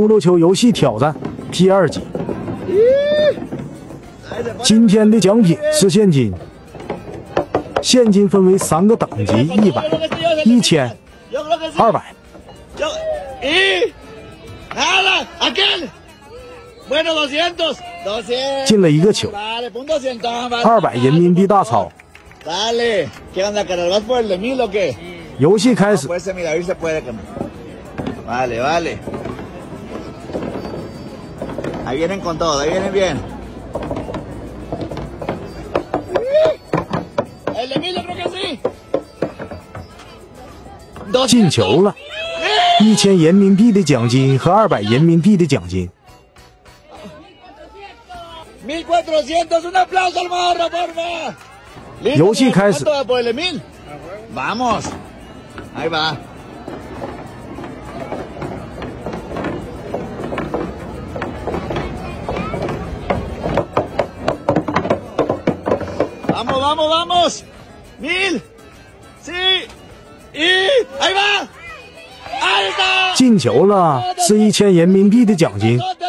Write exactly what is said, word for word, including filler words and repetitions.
溜溜球游戏挑战第二集。今天的奖品是现金，现金分为三个等级：一百、一千、二百。进了一个球，二百人民币大钞。游戏开始。 Vale, vale. Ahí vienen con todo, ahí vienen bien. El de mil, yo creo que sí. 进球了，一千人民币的奖金和二百人民币的奖金。 mil cuatrocientos, un aplauso al morro, porfa. 游戏开始。 Vamos. Ahí va. Vamos, vamos, vamos. Mil. Sí. Y ahí va. Ahí está. 进球了，是一千人民币的奖金。